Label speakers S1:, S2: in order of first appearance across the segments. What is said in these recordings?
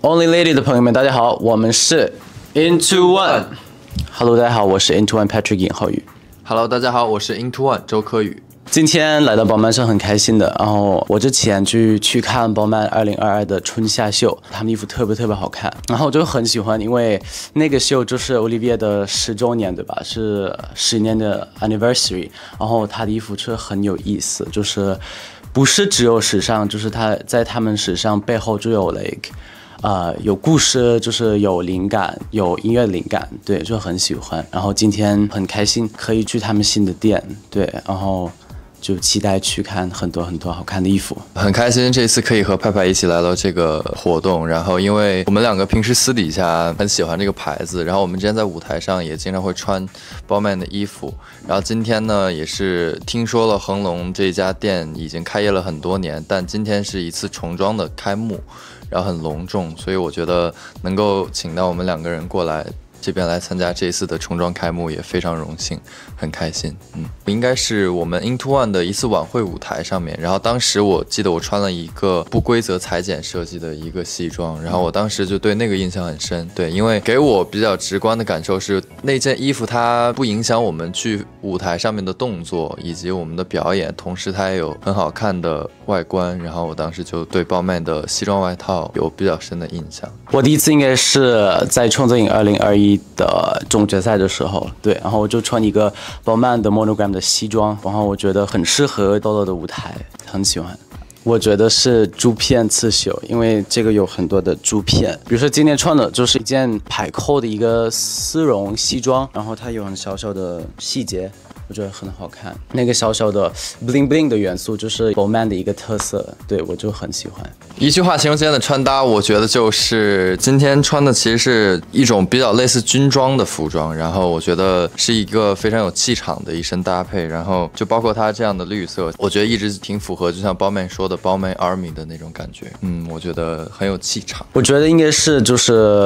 S1: Onlylady 的朋友们，大家好，我们是 INTO1。Hello， 大家好，我是 INTO1 Patrick 尹浩宇。
S2: Hello， 大家好，我是 INTO1 周柯宇。
S1: 今天来到Balmain是很开心的，然后我之前去看Balmain2022的春夏秀，他们衣服特别好看，然后我就很喜欢，因为那个秀就是 Olivia 的10周年，对吧？是10年的 anniversary， 然后他的衣服是很有意思，就是不是只有时尚，就是他在他们时尚背后就有有故事，就是有灵感，有音乐灵感，对，就很喜欢。然后今天很开心可以去他们新的店，对，然后就期待去看很多好看的衣服。
S2: 很开心这次可以和派派一起来到这个活动，然后因为我们两个平时私底下很喜欢这个牌子，然后我们之前在舞台上也经常会穿Balmain的衣服，然后今天呢也是听说了恒隆这家店已经开业了很多年，但今天是一次重装的开幕，然后很隆重，所以我觉得能够请到我们两个人过来这边来参加这一次的重装开幕也非常荣幸，很开心。应该是我们 INTO1 的一次晚会舞台上面，然后当时我记得我穿了一个不规则裁剪设计的一个西装，然后我当时就对那个印象很深。对，因为给我比较直观的感受是那件衣服它不影响我们去舞台上面的动作以及我们的表演，同时它也有很好看的外观，然后我当时就对Balmain的西装外套有比较深的印象。
S1: 我第一次应该是在创作营2021的总决赛的时候，对，然后我就穿一个Balmain的 monogram 的西装，然后我觉得很适合豆豆的舞台，很喜欢。我觉得是珠片刺绣，因为这个有很多的珠片。比如说今天穿的就是一件排扣的一个丝绒西装，然后它有很小的细节，我觉得很好看。那个小的 bling bling 的元素就是 Balmain 的一个特色，对，我就很喜欢。
S2: 一句话形容今天的穿搭，我觉得就是今天穿的其实是一种比较类似军装的服装，然后我觉得是一个非常有气场的一身搭配，然后就包括它这样的绿色，我觉得一直挺符合，就像Balmain说的 Balmain Army 的那种感觉。我觉得很有气场。
S1: 我觉得应该是就是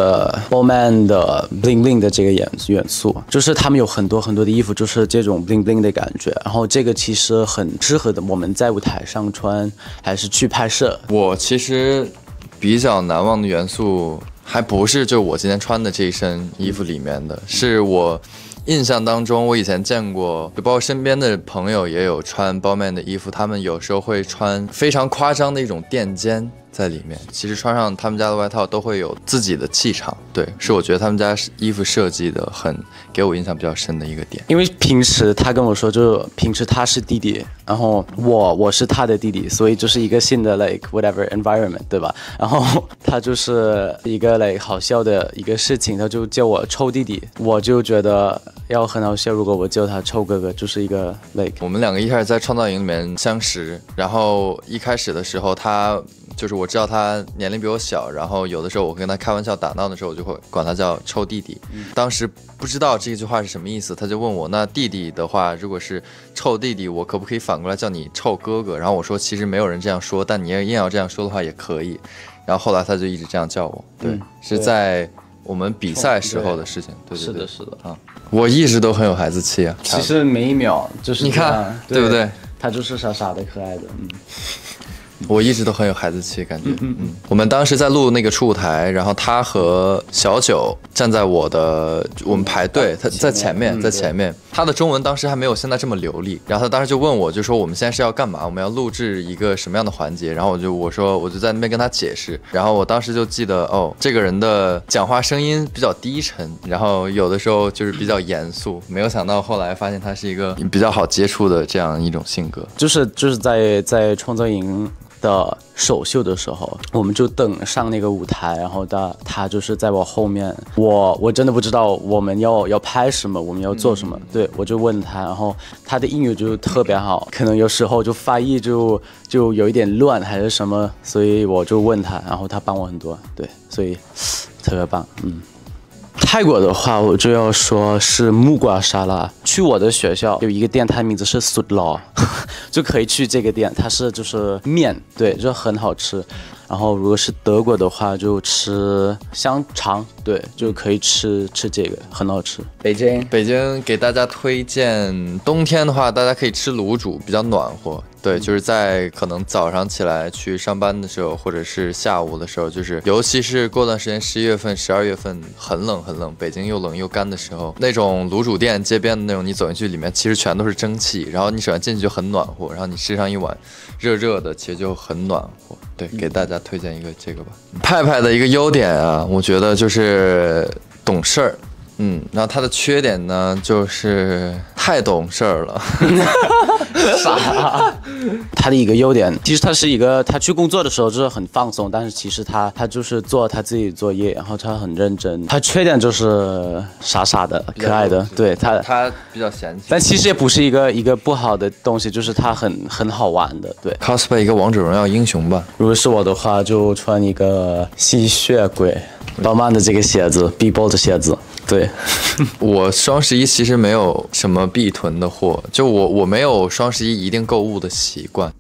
S1: Balmain 的 bling bling 的这个元素，就是他们有很多的衣服，就是这种 bling bling 的感觉。然后这个其实很适合的，我们在舞台上穿，还是去拍摄。
S2: 我其实比较难忘的元素，还不是就我今天穿的这一身衣服里面的，是我印象当中，我以前见过，就包括身边的朋友也有穿Balmain的衣服，他们有时候会穿非常夸张的一种垫肩在里面，其实穿上他们家的外套都会有自己的气场。对，是我觉得他们家衣服设计的很给我印象比较深的一个点。
S1: 因为平时他跟我说，就是平时他是弟弟，然后我是他的弟弟，所以就是一个新的 whatever environment， 对吧？然后他就是一个好笑的一个事情，他就叫我臭弟弟，我就觉得要很好笑。如果我叫他臭哥哥，就是一个
S2: 我们两个一开始在创造营里面相识，然后一开始的时候他就是我知道他年龄比我小，然后有的时候我跟他开玩笑打闹的时候，我就会管他叫臭弟弟。当时不知道这句话是什么意思，他就问我，那弟弟的话如果是臭弟弟，我可不可以反过来叫你臭哥哥？然后我说其实没有人这样说，但你硬要这样说的话也可以。然后后来他就一直这样叫我。对，是在我们比赛时候的事情。对，是的啊，我一直都很有孩子气啊。
S1: 其实每一秒就是
S2: 你看，对不对？
S1: 他就是傻傻的可爱的。
S2: 我一直都很有孩子气感觉。我们当时在录那个初舞台，然后他和小九站在我们排队，他在前面，他的中文当时还没有现在这么流利，然后他当时就问我，就说我们现在是要干嘛？我们要录制一个什么样的环节？然后我就在那边跟他解释，然后我当时就记得这个人的讲话声音比较低沉，然后有的时候就是比较严肃，没有想到后来发现他是一个比较好接触的这样一种性格。
S1: 就是在创造营的首秀的时候，我们就等上那个舞台，然后他就是在我后面，我真的不知道我们要拍什么，我们要做什么。对，我就问他，然后他的英语就特别好，可能有时候就发音就有一点乱还是什么，所以我就问他，然后他帮我很多。对，所以特别棒。泰国的话，我就要说是木瓜沙拉。去我的学校有一个店，它名字是 Sudlaw， 就可以去这个店，它是就是面，对，就很好吃。然后如果是德国的话，就吃香肠，对，就可以吃这个，很好吃。北京
S2: 给大家推荐，冬天的话，大家可以吃卤煮，比较暖和。 对，就是在可能早上起来去上班的时候，或者是下午的时候，就是尤其是过段时间11月份、12月份很冷很冷，北京又冷又干的时候，那种卤煮店街边的那种，你走进去里面其实全都是蒸汽，然后你首先进去就很暖和，然后你吃上一碗热热的，其实就很暖和。对，给大家推荐一个这个吧。派派的一个优点啊，我觉得就是懂事儿。然后他的缺点呢，就是太懂事儿了。
S1: 傻。他的一个优点，其实他是一个，他去工作的时候就是很放松，但是其实他就是做他自己作业，然后他很认真。他缺点就是傻傻的、可爱的，对他
S2: 比较嫌弃，
S1: 但其实也不是一个不好的东西，就是他很好玩的。对
S2: ，cosplay 一个王者荣耀英雄吧。
S1: 如果是我的话，就穿一个吸血鬼，balmain的这个鞋子 ，B-Bolt 的鞋子。对，
S2: 我双11其实没有什么必囤的货，就我没有双11一定购物的习惯，